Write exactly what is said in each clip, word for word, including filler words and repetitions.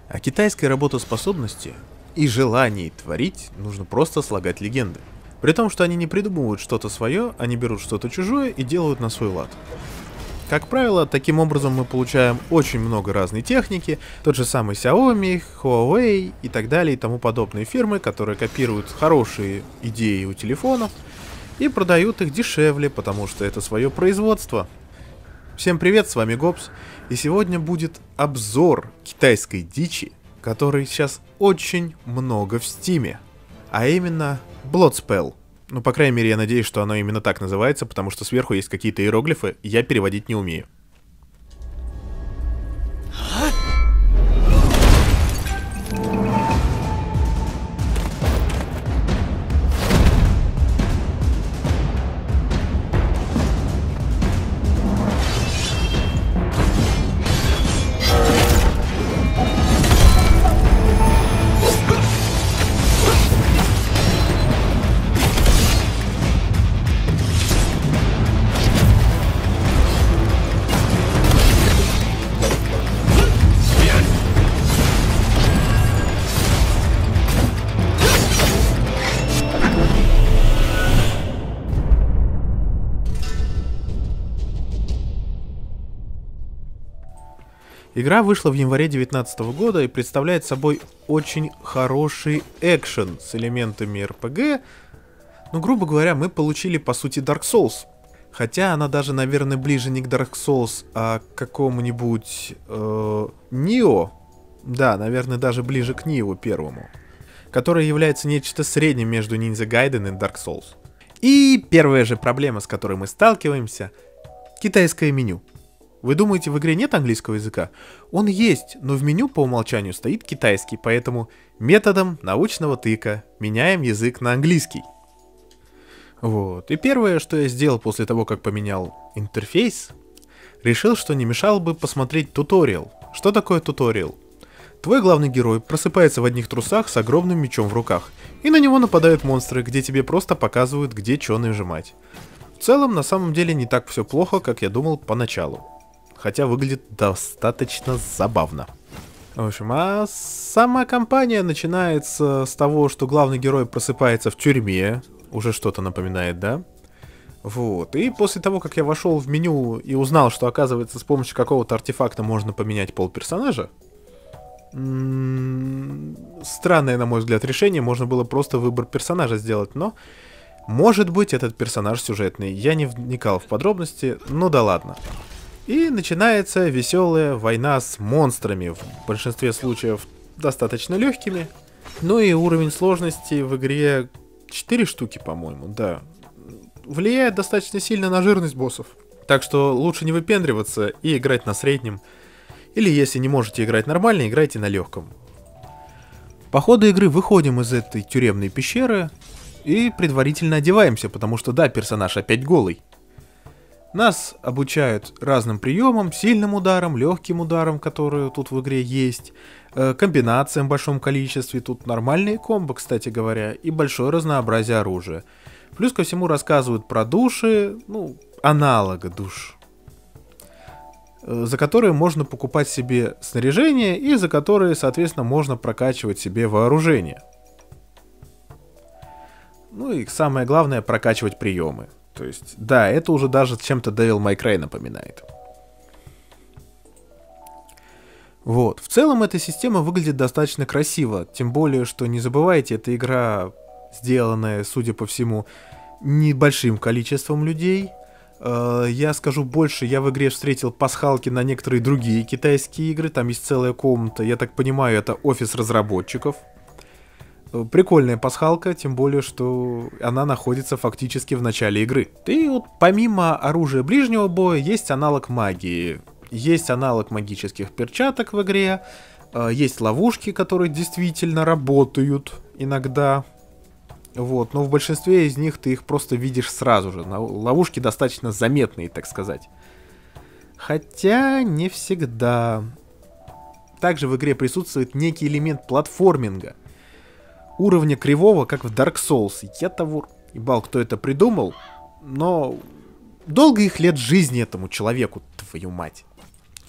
О китайской работоспособности и желании творить нужно просто слагать легенды. При том, что они не придумывают что-то свое, они берут что-то чужое и делают на свой лад. Как правило, таким образом мы получаем очень много разной техники, тот же самый Xiaomi, Huawei и так далее и тому подобные фирмы, которые копируют хорошие идеи у телефонов и продают их дешевле, потому что это свое производство. Всем привет, с вами Гобс, и сегодня будет обзор китайской дичи, которой сейчас очень много в Стиме, а именно Bloodspell. Ну, по крайней мере, я надеюсь, что оно именно так называется, потому что сверху есть какие-то иероглифы, и я переводить не умею. Игра вышла в январе две тысячи девятнадцатого года и представляет собой очень хороший экшен с элементами эр пи джи. Ну, грубо говоря, мы получили, по сути, Dark Souls. Хотя она даже, наверное, ближе не к Dark Souls, а к какому-нибудь э, Nioh. Да, наверное, даже ближе к Nioh первому. Который является нечто средним между Ninja Gaiden и Dark Souls. И первая же проблема, с которой мы сталкиваемся — китайское меню. Вы думаете, в игре нет английского языка? Он есть, но в меню по умолчанию стоит китайский, поэтому методом научного тыка меняем язык на английский. Вот. И первое, что я сделал после того, как поменял интерфейс, решил, что не мешало бы посмотреть туториал. Что такое туториал? Твой главный герой просыпается в одних трусах с огромным мечом в руках, и на него нападают монстры, где тебе просто показывают, где что нажимать. В целом, на самом деле, не так все плохо, как я думал поначалу. Хотя выглядит достаточно забавно. В общем, а сама кампания начинается с того, что главный герой просыпается в тюрьме. Уже что-то напоминает, да? Вот. И после того, как я вошел в меню и узнал, что, оказывается, с помощью какого-то артефакта можно поменять пол персонажа. М-м- странное, на мой взгляд, решение. Можно было просто выбор персонажа сделать, но... Может быть, этот персонаж сюжетный. Я не вникал в подробности, ну да ладно. И начинается веселая война с монстрами, в большинстве случаев достаточно легкими. Ну и уровень сложности в игре четыре штуки, по-моему, да. Влияет достаточно сильно на жирность боссов. Так что лучше не выпендриваться и играть на среднем. Или если не можете играть нормально, играйте на легком. По ходу игры выходим из этой тюремной пещеры и предварительно одеваемся, потому что да, персонаж опять голый. Нас обучают разным приемам, сильным ударам, легким ударам, которые тут в игре есть, э, комбинациям в большом количестве, тут нормальные комбо, кстати говоря, и большое разнообразие оружия. Плюс ко всему рассказывают про души, ну, аналога душ, э, за которые можно покупать себе снаряжение и за которые, соответственно, можно прокачивать себе вооружение. Ну и самое главное — прокачивать приемы. То есть, да, это уже даже чем-то Devil May Cry напоминает. Вот. В целом, эта система выглядит достаточно красиво. Тем более, что не забывайте, эта игра, сделанная, судя по всему, небольшим количеством людей. Я скажу больше, я в игре встретил пасхалки на некоторые другие китайские игры. Там есть целая комната, я так понимаю, это офис разработчиков. Прикольная пасхалка, тем более, что она находится фактически в начале игры. И вот помимо оружия ближнего боя, есть аналог магии. Есть аналог магических перчаток в игре. Есть ловушки, которые действительно работают иногда. Вот, но в большинстве из них ты их просто видишь сразу же. Ловушки достаточно заметные, так сказать. Хотя не всегда. Также в игре присутствует некий элемент платформинга. Уровня кривого, как в Dark Souls. Я того... Ебал, кто это придумал, но... Долго их лет жизни этому человеку, твою мать.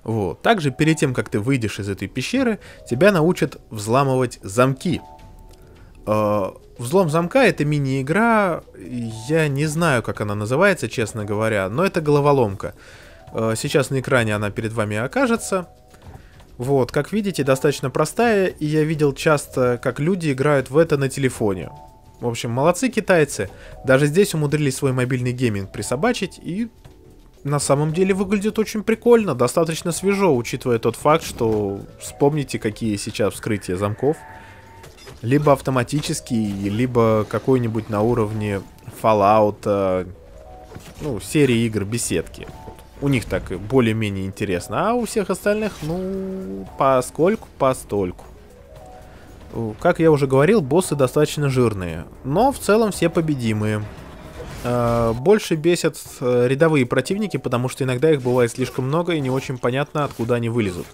Вот. Также перед тем, как ты выйдешь из этой пещеры, тебя научат взламывать замки. Э, взлом замка — это мини-игра, я не знаю, как она называется, честно говоря, но это головоломка. Э, сейчас на экране она перед вами окажется. Вот, как видите, достаточно простая, и я видел часто, как люди играют в это на телефоне. В общем, молодцы китайцы, даже здесь умудрились свой мобильный гейминг присобачить, и на самом деле выглядит очень прикольно, достаточно свежо, учитывая тот факт, что вспомните, какие сейчас вскрытия замков. Либо автоматический, либо какой-нибудь на уровне Fallout, ну, серии игр беседки. У них так более-менее интересно, а у всех остальных, ну, поскольку, постольку. Как я уже говорил, боссы достаточно жирные, но в целом все победимые. Больше бесят рядовые противники, потому что иногда их бывает слишком много и не очень понятно, откуда они вылезут.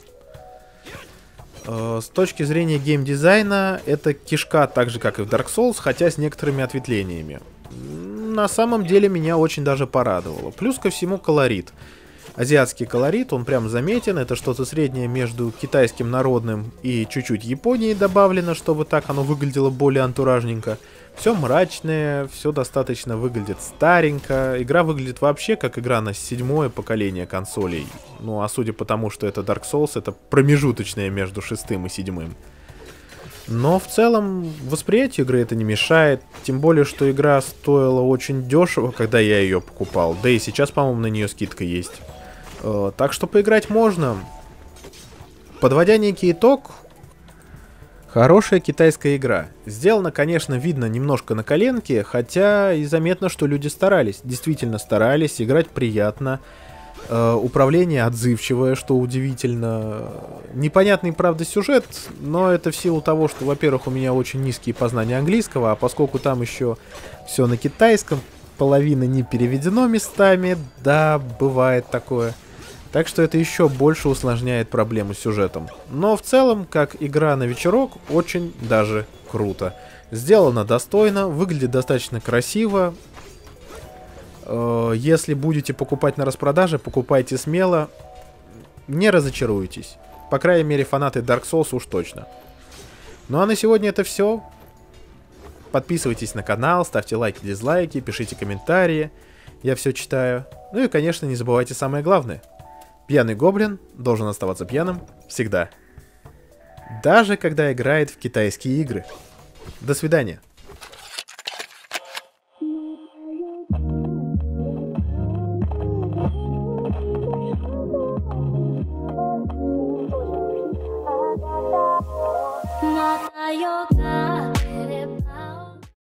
С точки зрения геймдизайна, это кишка так же, как и в Dark Souls, хотя с некоторыми ответвлениями. На самом деле меня очень даже порадовало. Плюс ко всему колорит. Азиатский колорит, он прям заметен, это что-то среднее между китайским народным и чуть-чуть Японией добавлено, чтобы так оно выглядело более антуражненько. Все мрачное, все достаточно выглядит старенько. Игра выглядит вообще как игра на седьмое поколение консолей. Ну, а судя по тому, что это Dark Souls, это промежуточное между шестым и седьмым. Но в целом восприятию игры это не мешает. Тем более, что игра стоила очень дешево, когда я ее покупал. Да и сейчас, по-моему, на нее скидка есть. Э, так что поиграть можно. Подводя некий итог, хорошая китайская игра. Сделана, конечно, видно немножко на коленке, хотя и заметно, что люди старались. Действительно старались, играть приятно. Э, управление отзывчивое, что удивительно. Непонятный, правда, сюжет, но это в силу того, что, во-первых, у меня очень низкие познания английского, а поскольку там еще все на китайском, половина не переведено местами, да, бывает такое. Так что это еще больше усложняет проблему с сюжетом. Но в целом, как игра на вечерок, очень даже круто. Сделано достойно, выглядит достаточно красиво. Если будете покупать на распродаже, покупайте смело. Не разочаруетесь. По крайней мере, фанаты Dark Souls уж точно. Ну а на сегодня это все. Подписывайтесь на канал, ставьте лайки, дизлайки, пишите комментарии. Я все читаю. Ну и, конечно, не забывайте самое главное. Пьяный гоблин должен оставаться пьяным всегда. Даже когда играет в китайские игры. До свидания. yoga.